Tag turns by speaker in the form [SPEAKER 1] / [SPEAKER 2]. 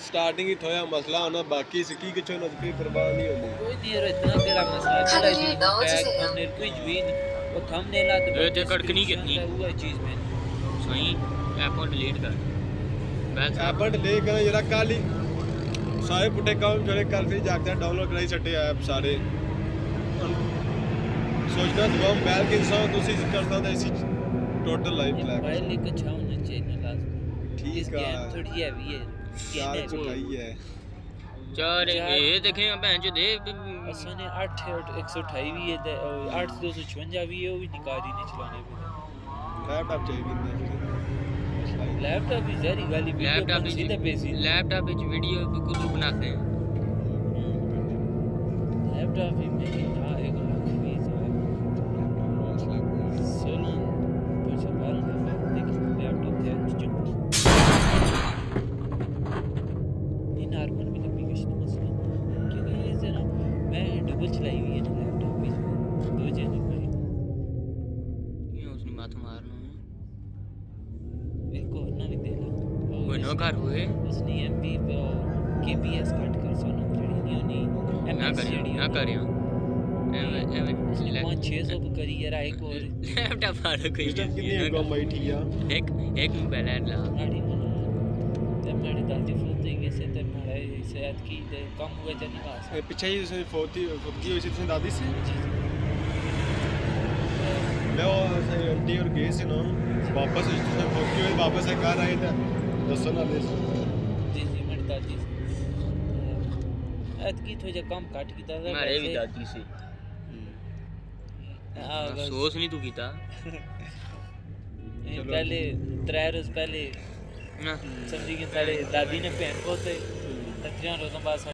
[SPEAKER 1] starting ही थोड़ा मसला होना बाकी सिकी कुछ होना कोई परवाह नहीं होनी
[SPEAKER 2] कोई नहीं यार इतना केड़ा मसला चला जी थंबनेल कुछ भी वो थंबनेल आ तो
[SPEAKER 3] ये कड़कनी कितनी
[SPEAKER 2] वो चीज में
[SPEAKER 3] सही ऐप डिलीट कर
[SPEAKER 1] ऐप डिलीट कर जरा कल ही सारे पुट्ठे काम करे कल फिर जाके डाउनलोड कराई सटे ऐप सारे सोचना दुआ मोबाइल के इंसान तुसी करता था इसी टोटल लाइफ प्लान
[SPEAKER 2] मोबाइल एक अच्छा होना चाहिए लाजमी
[SPEAKER 1] ठीक है
[SPEAKER 2] थोड़ी हैवी है
[SPEAKER 1] चार चुकाई है
[SPEAKER 3] चार ये देखें भैन जो दे
[SPEAKER 2] असने 8 128 भी है 8 256 भी है वो भी निकारी नहीं चलाने पे
[SPEAKER 1] लैपटॉप चाहिए
[SPEAKER 2] लैपटॉप भी जरी गाली
[SPEAKER 3] लैपटॉप विच वीडियो कुछ बनाते हैं
[SPEAKER 2] लैपटॉप ही में था 1 लाख 20,000 सोलो कुछ बार देख लैपटॉप है नॉर्मल भी एप्लीकेशन मसला क्योंकि ये जरा मैं डबल चलाई हुई है ना लैपटॉप में दो जने पर
[SPEAKER 3] ये उसने माथ मारना
[SPEAKER 2] एक और ना भी दे ला
[SPEAKER 3] वो ना कर हुए
[SPEAKER 2] उसने एमबी केबीएस कट कर सोना जड़ी नहीं होनी
[SPEAKER 3] ना कर एवे
[SPEAKER 2] 500 करी यार एक और
[SPEAKER 3] लैपटॉप फाड़ कोई
[SPEAKER 1] कितनी कम बैठी है
[SPEAKER 3] एक मोबाइल है ला
[SPEAKER 2] गाड़ी में जब मेरी दादी फूटी गई से तो हमारे सेहत की कम हुआ जाने का
[SPEAKER 1] पीछे ही उसने फौती हुई थी दादी से मैं वो आंटी और गए से ना वापस फौती हुई वापस घर आए थे दसो ना ले
[SPEAKER 2] जी जी मेरी दादी ऐत की थोड़ा कम काट की था
[SPEAKER 3] हमारे भी दादी से सोच नहीं तू कीता
[SPEAKER 2] पहले 3 रोज पहले समझी कि सारे दादी ने भैन को ते 3 रोज़ों बाद